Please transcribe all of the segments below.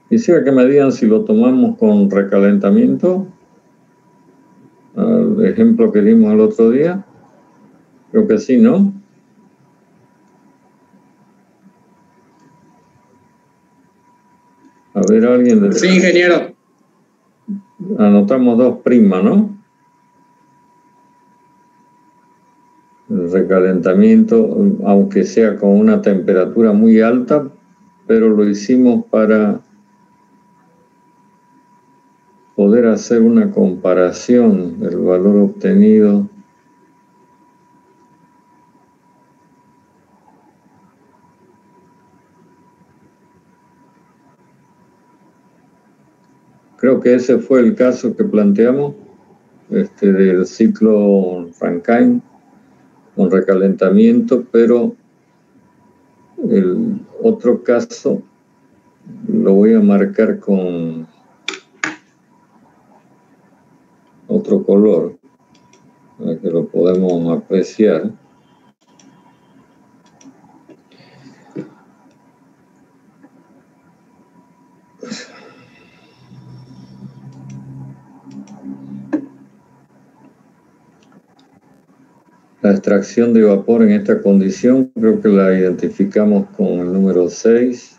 Quisiera que me digan si lo tomamos con recalentamiento, el ejemplo que dimos el otro día. Creo que sí, ¿no? A ver, alguien de... Sí, ingeniero. Anotamos 2', ¿no? El recalentamiento, aunque sea con una temperatura muy alta, pero lo hicimos para poder hacer una comparación del valor obtenido. Creo que ese fue el caso que planteamos, del ciclo Rankine con recalentamiento, pero el otro caso lo voy a marcar con otro color para que lo podamos apreciar. La extracción de vapor en esta condición creo que la identificamos con el número 6,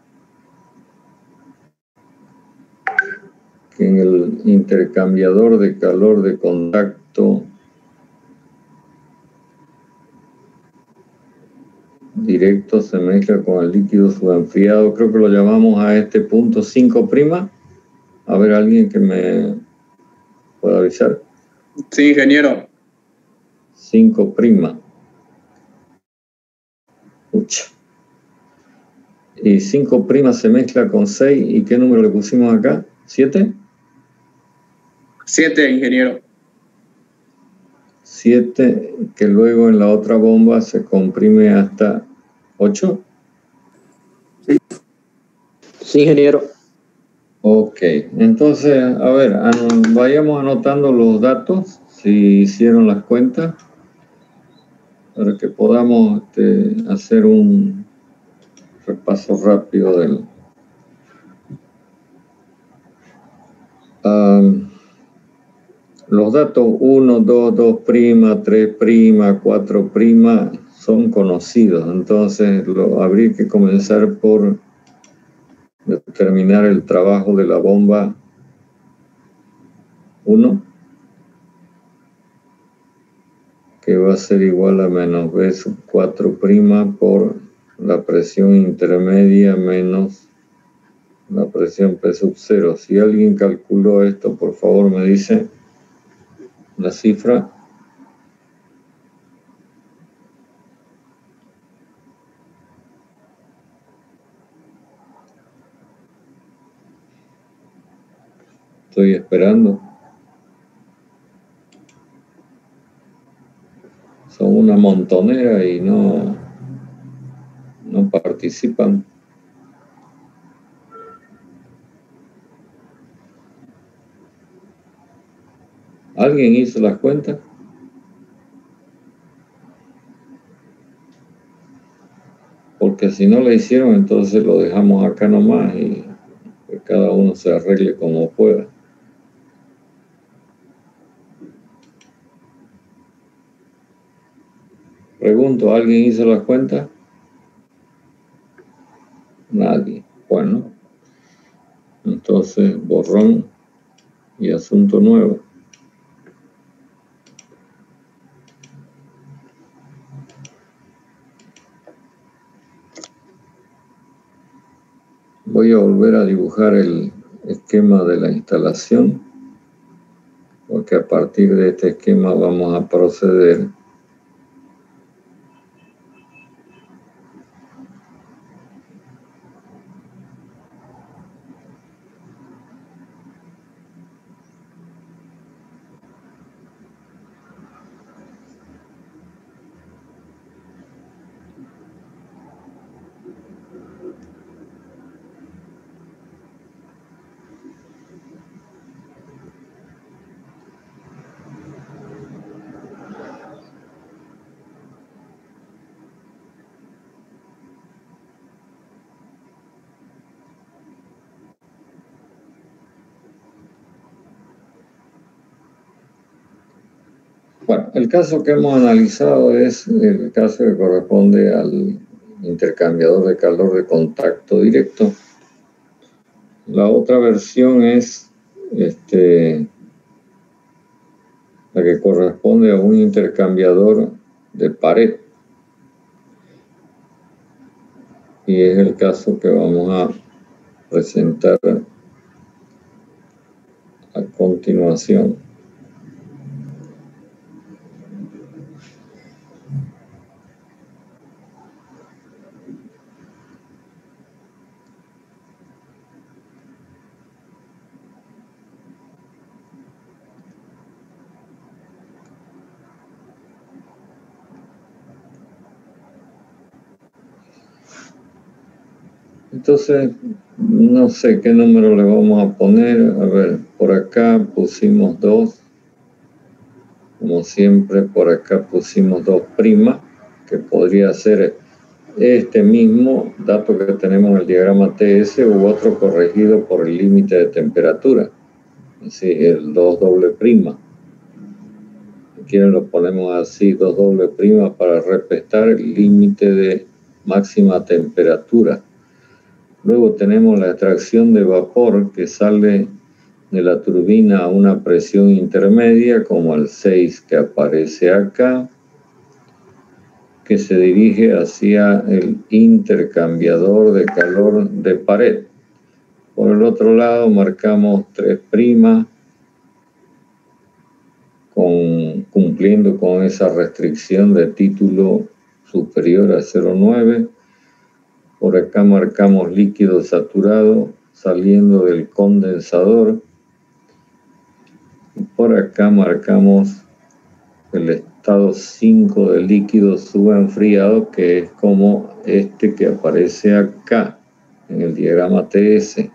que en el intercambiador de calor de contacto directo se mezcla con el líquido subenfriado. Creo que lo llamamos a este punto 5'. A ver, alguien que me pueda avisar. Sí, ingeniero. 5'. Ucha. Y 5' se mezcla con 6. ¿Y qué número le pusimos acá? ¿7? 7, ingeniero. 7, que luego en la otra bomba se comprime hasta 8. Sí, ingeniero. Ok, entonces, a ver, vayamos anotando los datos, si hicieron las cuentas, para que podamos hacer un repaso rápido del... Los datos 1, 2, 2', 3', 4' son conocidos, entonces habría que comenzar por determinar el trabajo de la bomba 1, que va a ser igual a menos B sub 4' por la presión intermedia menos la presión P sub 0. Si alguien calculó esto, por favor me dice la cifra. Estoy esperando. Son una montonera y no participan. ¿Alguien hizo las cuentas? Porque si no la hicieron, entonces lo dejamos acá nomás y que cada uno se arregle como pueda. Pregunto, ¿alguien hizo las cuentas? Nadie. Bueno, entonces borrón y asunto nuevo. Voy a volver a dibujar el esquema de la instalación, porque a partir de este esquema vamos a proceder . el caso que hemos analizado es el caso que corresponde al intercambiador de calor de contacto directo. La otra versión es la que corresponde a un intercambiador de pared. Y es el caso que vamos a presentar a continuación. Entonces, no sé qué número le vamos a poner. A ver, por acá pusimos 2. Como siempre, por acá pusimos 2', que podría ser este mismo dato que tenemos en el diagrama TS u otro corregido por el límite de temperatura. Así, el 2'. Si quieren lo ponemos así, 2' para respetar el límite de máxima temperatura. Luego tenemos la extracción de vapor que sale de la turbina a una presión intermedia, como el 6 que aparece acá, que se dirige hacia el intercambiador de calor de pared. Por el otro lado marcamos 3', cumpliendo con esa restricción de título superior a 0,9. Por acá marcamos líquido saturado saliendo del condensador. Y por acá marcamos el estado 5 del líquido subenfriado, que es como este que aparece acá en el diagrama TS.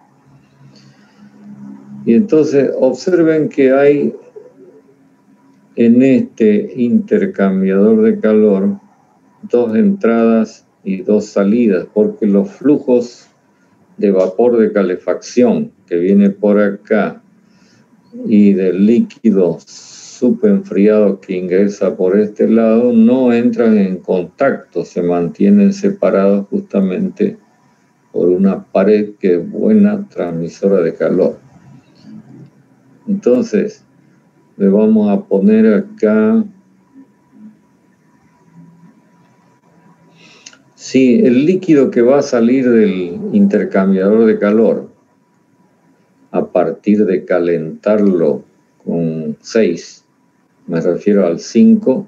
Y entonces observen que hay en este intercambiador de calor 2 entradas y 2 salidas, porque los flujos de vapor de calefacción que viene por acá y del líquido subenfriado que ingresa por este lado no entran en contacto, se mantienen separados justamente por una pared que es buena transmisora de calor. Entonces le vamos a poner acá, sí, el líquido que va a salir del intercambiador de calor a partir de calentarlo con 6, me refiero al 5,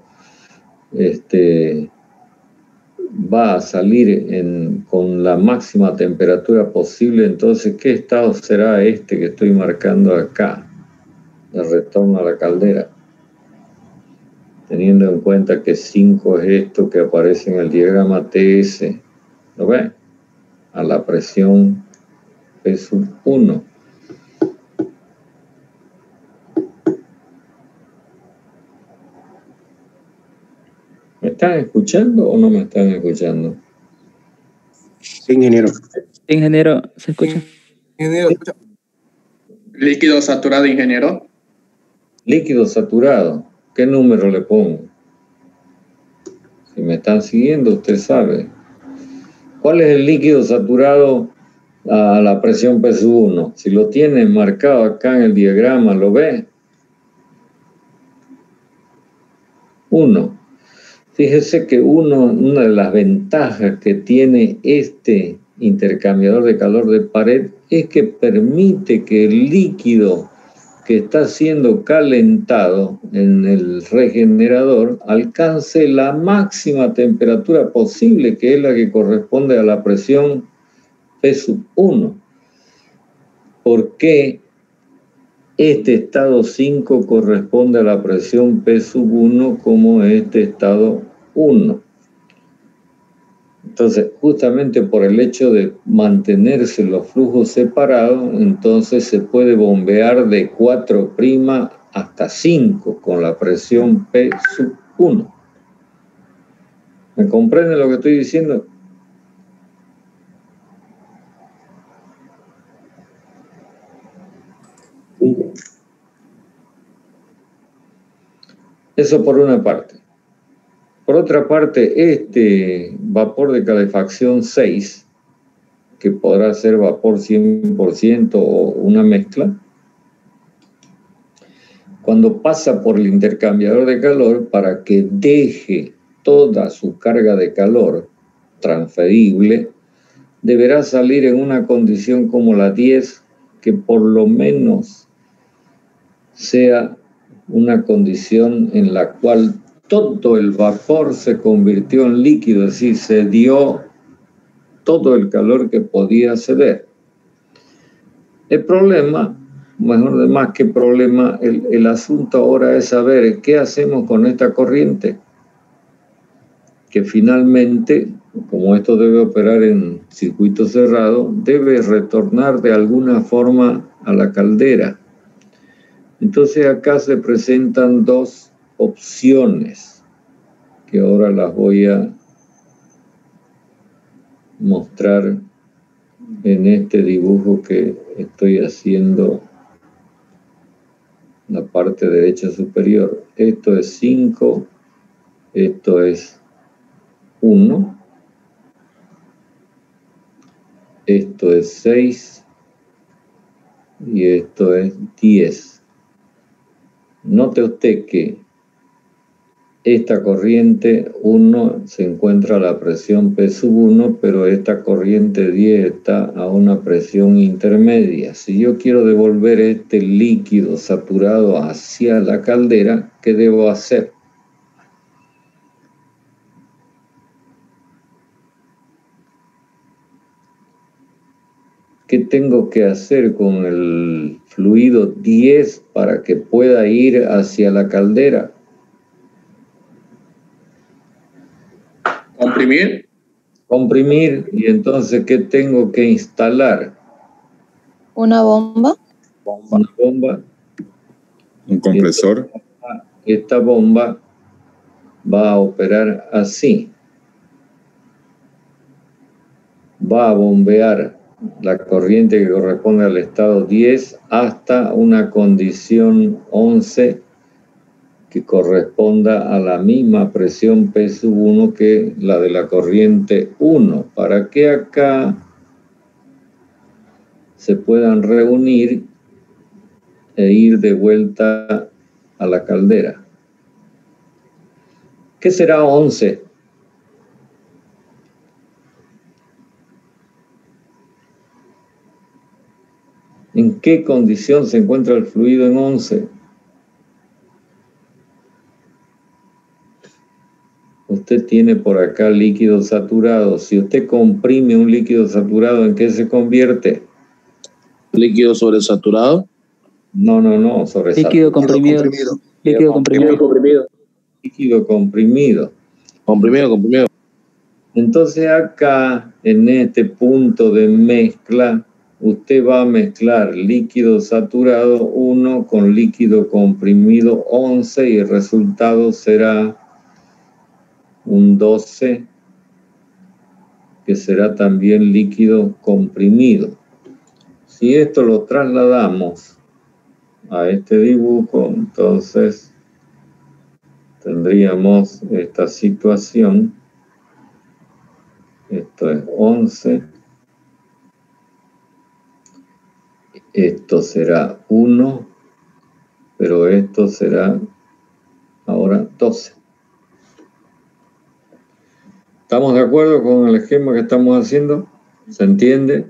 va a salir con la máxima temperatura posible. Entonces, ¿qué estado será este que estoy marcando acá? El retorno a la caldera. Teniendo en cuenta que 5 es esto que aparece en el diagrama TS. ¿Lo ven? A la presión P1. ¿Me están escuchando o no me están escuchando? Sí, ingeniero. Ingeniero, ¿se escucha? Ingeniero, ¿se escucha? Líquido saturado, ingeniero. Líquido saturado. ¿Qué número le pongo? Si me están siguiendo, usted sabe. ¿Cuál es el líquido saturado a la presión P1? Si lo tiene marcado acá en el diagrama, ¿lo ve? 1. Fíjese que una de las ventajas que tiene este intercambiador de calor de pared es que permite que el líquido que está siendo calentado en el regenerador alcance la máxima temperatura posible, que es la que corresponde a la presión P1. ¿Por qué este estado 5 corresponde a la presión P1 como este estado 1? Entonces, justamente por el hecho de mantenerse los flujos separados, entonces se puede bombear de 4' hasta 5 con la presión P1. ¿Me comprenden lo que estoy diciendo? Eso por una parte. Por otra parte, este vapor de calefacción 6, que podrá ser vapor 100% o una mezcla, cuando pasa por el intercambiador de calor, para que deje toda su carga de calor transferible, deberá salir en una condición como la 10, que por lo menos sea una condición en la cual todo el vapor se convirtió en líquido, es decir, se dio todo el calor que podía ceder. El problema, mejor más que problema, el asunto ahora es saber qué hacemos con esta corriente, que finalmente, como esto debe operar en circuito cerrado, debe retornar de alguna forma a la caldera. Entonces acá se presentan dos opciones, que ahora las voy a mostrar en este dibujo que estoy haciendo, la parte derecha superior. Esto es 5, esto es 1, esto es 6 y esto es 10. Note usted que esta corriente 1 se encuentra a la presión P1, pero esta corriente 10 está a una presión intermedia. Si yo quiero devolver este líquido saturado hacia la caldera, ¿qué debo hacer? ¿Qué tengo que hacer con el fluido 10 para que pueda ir hacia la caldera? Comprimir. Comprimir. Y entonces, ¿qué tengo que instalar? ¿Una bomba? Una bomba. Un compresor. Esta bomba va a operar así. Va a bombear la corriente que corresponde al estado 10 hasta una condición 11 que corresponda a la misma presión P1 que la de la corriente 1, para que acá se puedan reunir e ir de vuelta a la caldera. ¿Qué será 11? ¿En qué condición se encuentra el fluido en 11? Usted tiene por acá líquido saturado. Si usted comprime un líquido saturado, ¿en qué se convierte? ¿Líquido sobresaturado? No, sobresaturado. Líquido comprimido. Líquido comprimido. Líquido comprimido. Comprimido. Entonces acá, en este punto de mezcla, usted va a mezclar líquido saturado 1 con líquido comprimido 11 y el resultado será un 12, que será también líquido comprimido. Si esto lo trasladamos a este dibujo, entonces tendríamos esta situación. Esto es 11. Esto será 1, pero esto será ahora 12. ¿Estamos de acuerdo con el esquema que estamos haciendo? ¿Se entiende?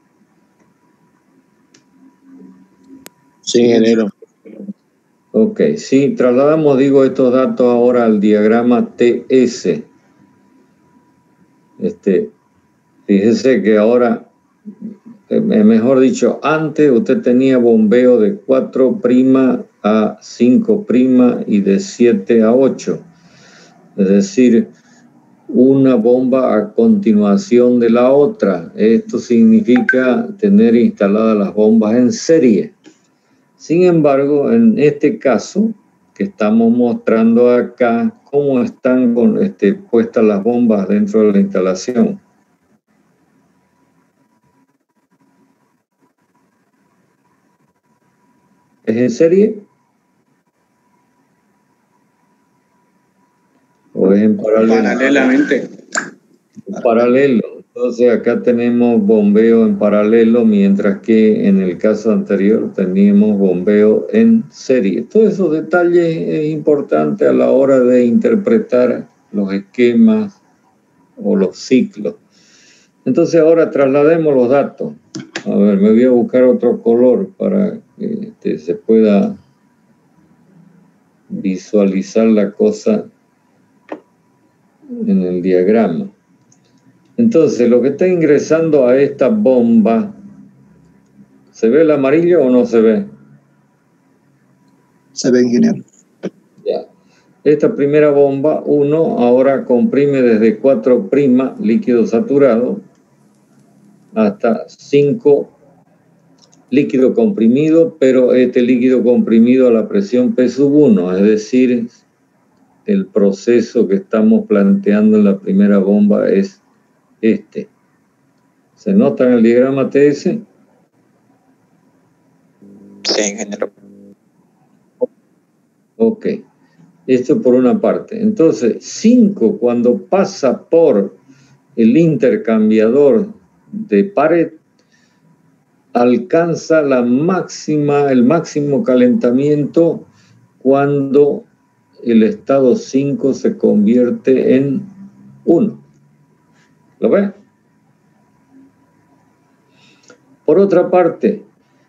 Sí, ingeniero. Ok, si trasladamos, estos datos ahora al diagrama TS. Fíjese que ahora, mejor dicho, antes usted tenía bombeo de 4' a 5' y de 7 a 8. Es decir, una bomba a continuación de la otra. Esto significa tener instaladas las bombas en serie. Sin embargo, en este caso que estamos mostrando acá, cómo están puestas las bombas dentro de la instalación. ¿Es en serie? ¿O es en paralelo? Paralelamente. Paralelo. Entonces acá tenemos bombeo en paralelo, mientras que en el caso anterior teníamos bombeo en serie. Todos esos detalles es importante a la hora de interpretar los esquemas o los ciclos. Entonces ahora traslademos los datos. A ver, me voy a buscar otro color para que se pueda visualizar la cosa en el diagrama. Entonces, lo que está ingresando a esta bomba, ¿se ve el amarillo o no se ve? Se ve, ingeniero. Ya. Esta primera bomba, 1, ahora comprime desde 4' líquido saturado hasta 5 líquido comprimido, pero este líquido comprimido a la presión P1, es decir, el proceso que estamos planteando en la primera bomba es este. ¿Se nota en el diagrama TS? Sí, ingeniero. Ok. Esto por una parte. Entonces, 5, cuando pasa por el intercambiador de pared, alcanza el máximo calentamiento cuando el estado 5 se convierte en 1. ¿Lo ven? Por otra parte,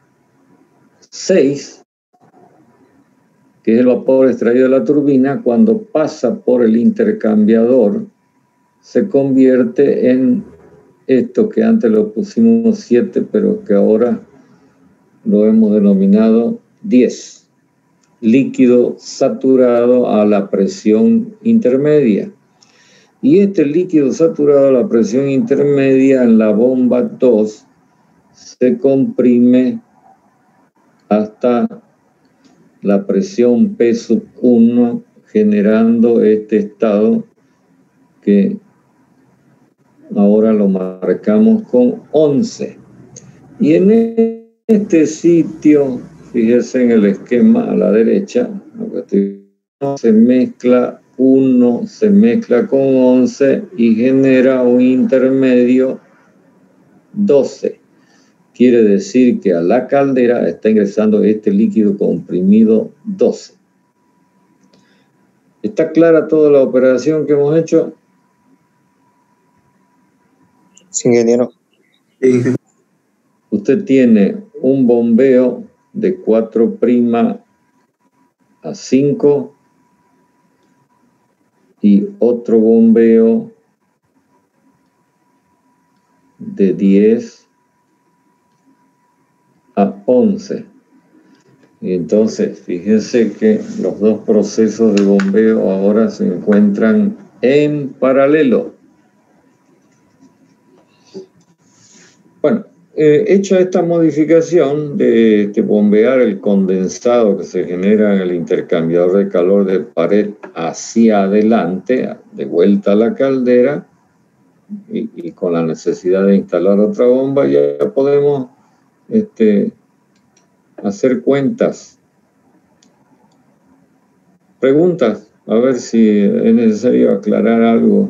6, que es el vapor extraído de la turbina, cuando pasa por el intercambiador, se convierte en esto que antes lo pusimos 7, pero que ahora lo hemos denominado 10. Líquido saturado a la presión intermedia. Y este líquido saturado a la presión intermedia en la bomba 2 se comprime hasta la presión P1, generando este estado que ahora lo marcamos con 11. Y en este sitio, fíjense en el esquema a la derecha, se mezcla 1, se mezcla con 11 y genera un intermedio 12. Quiere decir que a la caldera está ingresando este líquido comprimido 12. ¿Está clara toda la operación que hemos hecho? Sí, ingeniero. Usted tiene un bombeo de 4' a 5 y otro bombeo de 10 a 11. Y entonces, fíjense que los dos procesos de bombeo ahora se encuentran en paralelo. Bueno, hecha esta modificación de bombear el condensado que se genera en el intercambiador de calor de pared hacia adelante, de vuelta a la caldera, y con la necesidad de instalar otra bomba, ya podemos hacer cuentas. Preguntas, a ver si es necesario aclarar algo.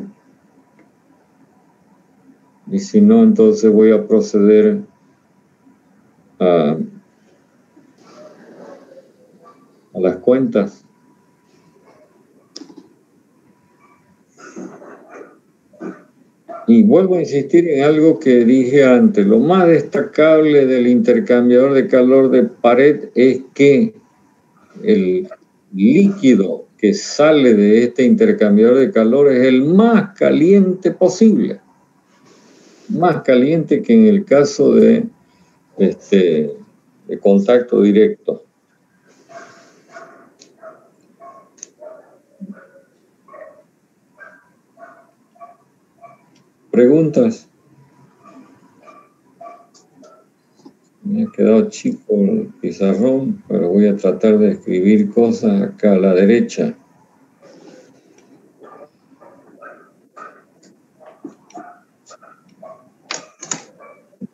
Y si no, entonces voy a proceder a las cuentas. Y vuelvo a insistir en algo que dije antes. Lo más destacable del intercambiador de calor de pared es que el líquido que sale de este intercambiador de calor es el más caliente posible. Más caliente que en el caso de contacto directo. ¿Preguntas? Me ha quedado chico el pizarrón, pero voy a tratar de escribir cosas acá a la derecha.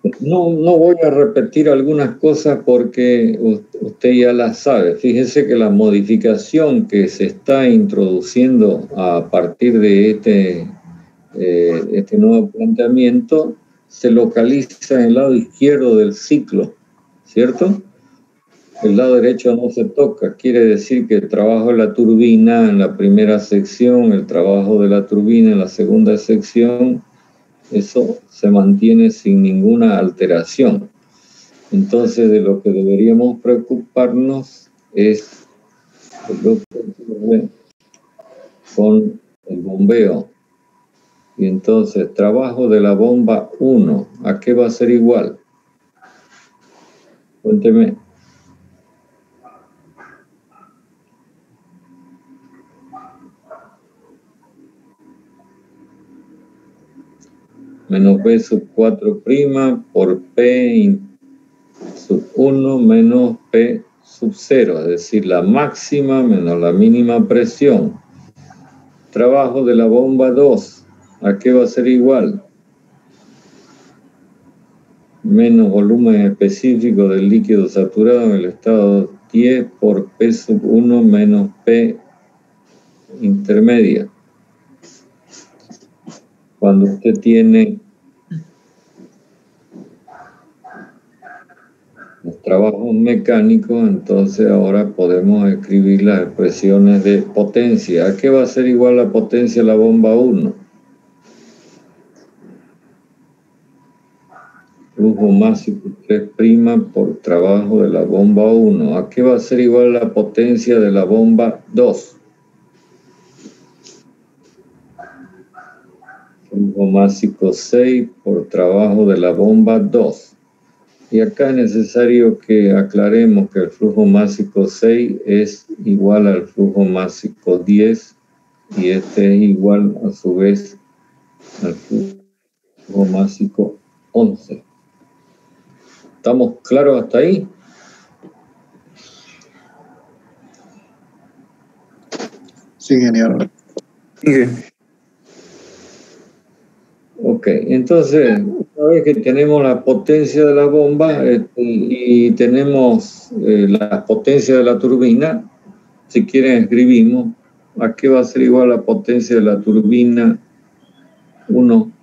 No voy a repetir algunas cosas porque usted ya las sabe. Fíjese que la modificación que se está introduciendo a partir de este nuevo planteamiento se localiza en el lado izquierdo del ciclo, ¿cierto? El lado derecho no se toca, quiere decir que el trabajo de la turbina en la primera sección, el trabajo de la turbina en la segunda sección, eso se mantiene sin ninguna alteración. Entonces, de lo que deberíamos preocuparnos es lo que ocurre con el bombeo. Y entonces, trabajo de la bomba 1, ¿a qué va a ser igual? Cuénteme. Menos B sub 4' por P sub 1 menos P sub 0, es decir, la máxima menos la mínima presión. Trabajo de la bomba 2, ¿a qué va a ser igual? Menos volumen específico del líquido saturado en el estado 10 por P sub 1 menos P intermedia. Cuando usted tiene los trabajos mecánicos, entonces ahora podemos escribir las expresiones de potencia. ¿A qué va a ser igual la potencia de la bomba 1? Flujo máximo 3' por trabajo de la bomba 1. ¿A qué va a ser igual la potencia de la bomba 2? Flujo máximo 6 por trabajo de la bomba 2. Y acá es necesario que aclaremos que el flujo máximo 6 es igual al flujo máximo 10 y este es igual a su vez al flujo máximo 11. ¿Estamos claros hasta ahí? Sí, ingeniero. Ok, entonces, una vez que tenemos la potencia de la bomba y tenemos la potencia de la turbina, si quieren escribimos, ¿a qué va a ser igual la potencia de la turbina 1?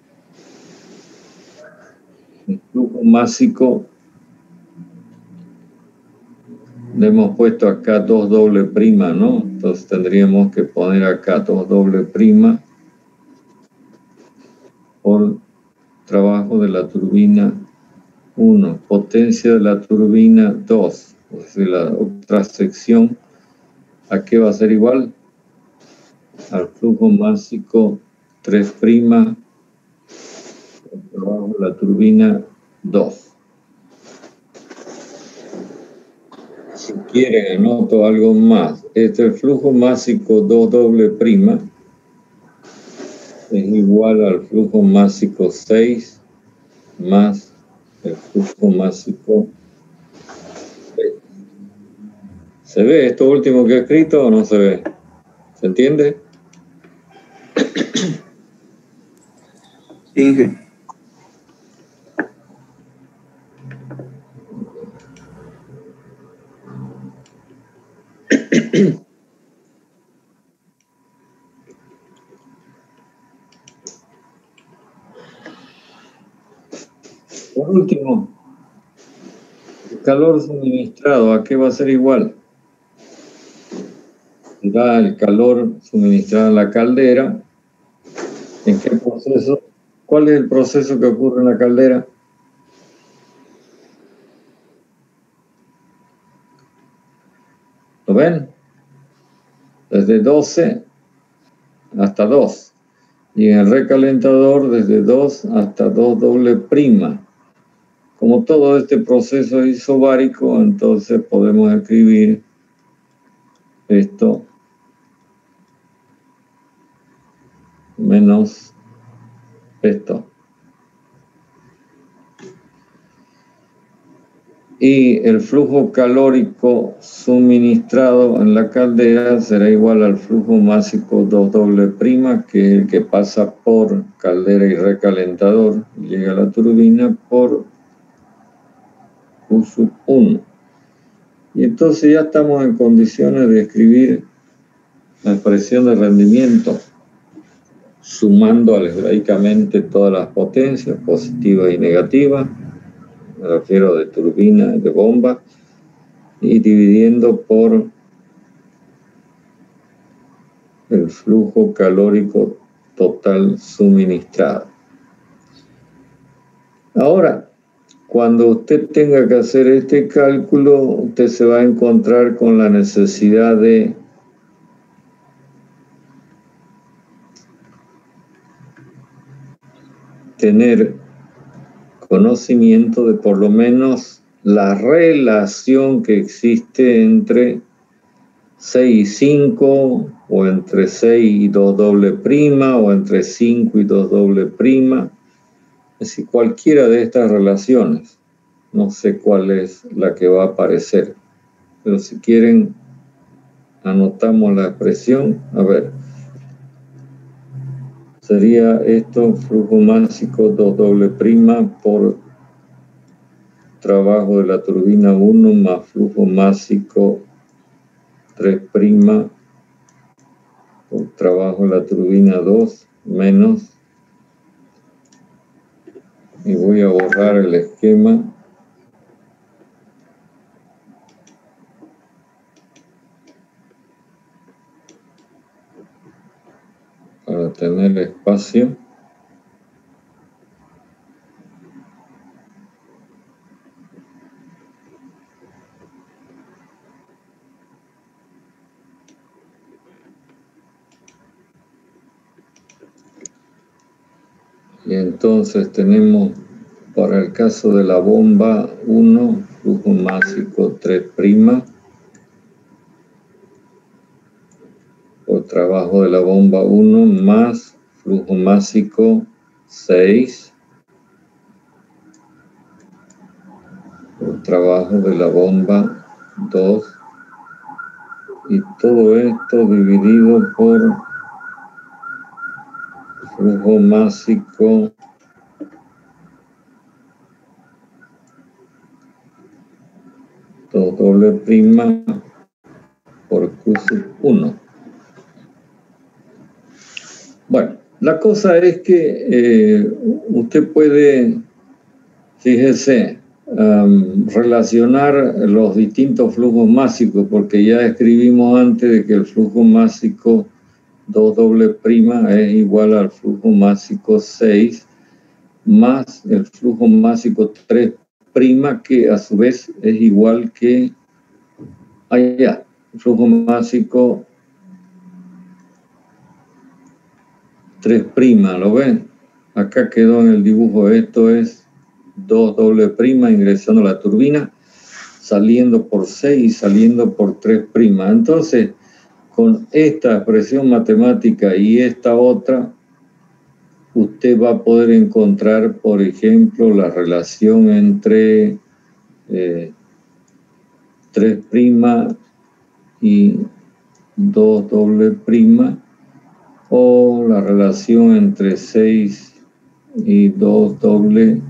El flujo máximo, le hemos puesto acá 2 doble prima, ¿no? Entonces tendríamos que poner acá 2 doble prima por trabajo de la turbina 1, potencia de la turbina 2, es decir, la otra sección, ¿a qué va a ser igual? Al flujo máximo 3' por trabajo de la turbina 2. Si quieren, anoto algo más. El flujo máximo 2 doble prima es igual al flujo máximo 6 más el flujo máximo 6. ¿Se ve esto último que he escrito o no se ve? ¿Se entiende? Inge. Por último, el calor suministrado, ¿a qué va a ser igual? Da el calor suministrado en la caldera. ¿En qué proceso? ¿Cuál es el proceso que ocurre en la caldera? ¿Lo ven? Desde 12 hasta 2. Y en el recalentador desde 2 hasta 2 doble prima. Como todo este proceso es isobárico, entonces podemos escribir esto menos esto. y el flujo calórico suministrado en la caldera será igual al flujo másico 2'', que es el que pasa por caldera y recalentador y llega a la turbina por Q1. Y entonces ya estamos en condiciones de escribir la expresión de rendimiento sumando algebraicamente todas las potencias positivas y negativas, me refiero de turbina y de bomba, y dividiendo por el flujo calórico total suministrado. Ahora, cuando usted tenga que hacer este cálculo, usted se va a encontrar con la necesidad de tener conocimiento de por lo menos la relación que existe entre 6 y 5, o entre 6 y 2'', o entre 5 y 2''. Es decir, cualquiera de estas relaciones. No sé cuál es la que va a aparecer, pero si quieren anotamos la expresión. A ver, sería esto flujo másico 2'' por trabajo de la turbina 1 más flujo másico 3' por trabajo de la turbina 2 menos, y voy a borrar el esquema para tener espacio. Y entonces tenemos para el caso de la bomba 1, flujo másico 3' por trabajo de la bomba 1 más flujo másico 6 por trabajo de la bomba 2, y todo esto dividido por flujo másico 2'' por Q1. Bueno, la cosa es que usted puede, fíjese, relacionar los distintos flujos másicos, porque ya escribimos antes de que el flujo másico 2'' es igual al flujo másico 6 más el flujo másico 3', que a su vez es igual que allá, el flujo másico 3', ¿lo ven? Acá quedó en el dibujo, esto es 2'' ingresando a la turbina, saliendo por 6 y saliendo por 3'. Entonces, con esta expresión matemática y esta otra, usted va a poder encontrar, por ejemplo, la relación entre 3' y 2'', o la relación entre 6 y 2''.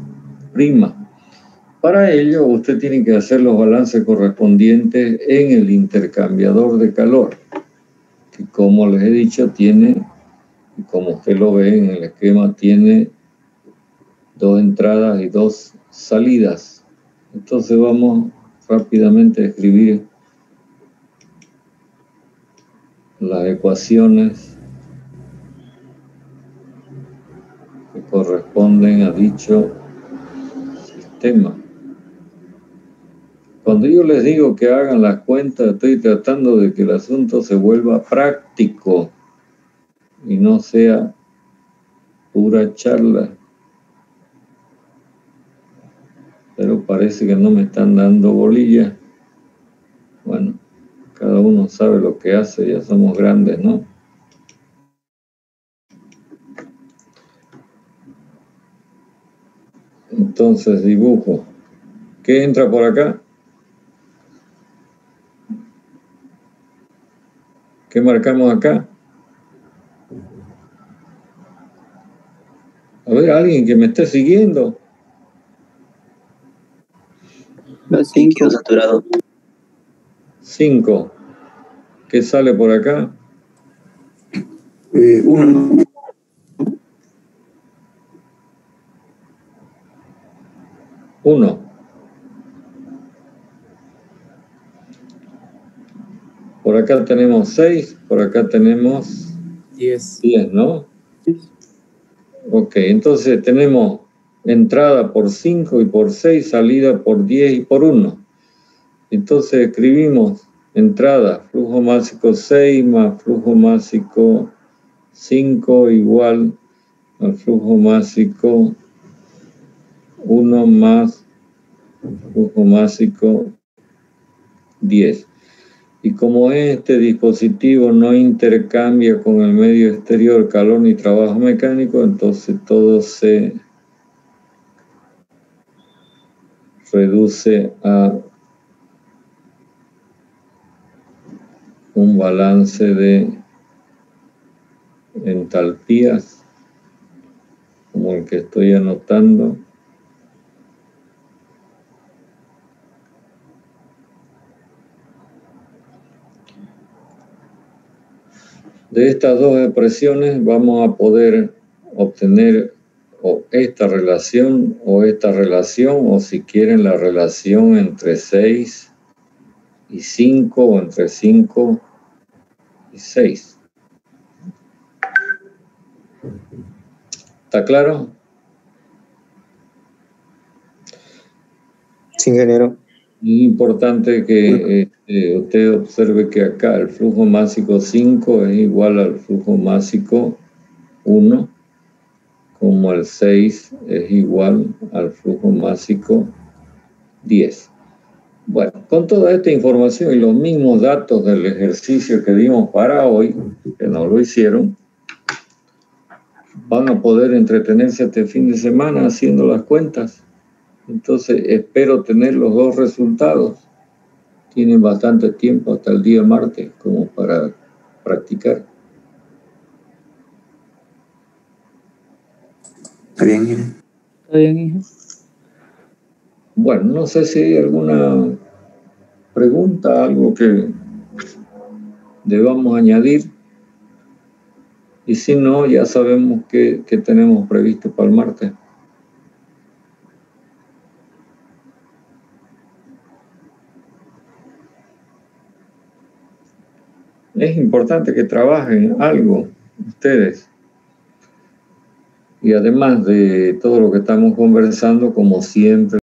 Para ello, usted tiene que hacer los balances correspondientes en el intercambiador de calor, que, como les he dicho, tiene, y como usted lo ve en el esquema, tiene 2 entradas y 2 salidas. Entonces vamos rápidamente a escribir las ecuaciones que corresponden a dicho sistema. Cuando yo les digo que hagan las cuentas, estoy tratando de que el asunto se vuelva práctico y no sea pura charla. Pero parece que no me están dando bolilla. Bueno, cada uno sabe lo que hace, ya somos grandes, ¿no? Entonces dibujo ¿Qué entra por acá? ¿Qué marcamos acá? A ver, alguien que me esté siguiendo. Los 5 saturado. 5. ¿Qué sale por acá? 1. 1. Por acá tenemos 6, por acá tenemos 10, ¿no? Ok, entonces tenemos entrada por 5 y por 6, salida por 10 y por 1. Entonces escribimos entrada, flujo másico 6 más flujo másico 5 igual al flujo másico 1 más flujo másico 10. Y como este dispositivo no intercambia con el medio exterior calor ni trabajo mecánico, entonces todo se reduce a un balance de entalpías, como el que estoy anotando. De estas dos expresiones vamos a poder obtener o esta relación, o si quieren la relación entre 6 y 5, o entre 5 y 6. ¿Está claro? Sí, ingeniero. Es importante que usted observe que acá el flujo másico 5 es igual al flujo másico 1, como el 6 es igual al flujo másico 10. Bueno, con toda esta información y los mismos datos del ejercicio que dimos para hoy, que no lo hicieron, van a poder entretenerse este fin de semana haciendo las cuentas. Entonces espero tener los dos resultados. Tienen bastante tiempo hasta el día martes como para practicar. Está bien, hijo. Está bien, hijo. Bueno, no sé si hay alguna pregunta, algo que debamos añadir. Y si no, ya sabemos qué tenemos previsto para el martes. Es importante que trabajen algo ustedes. Y además de todo lo que estamos conversando, como siempre,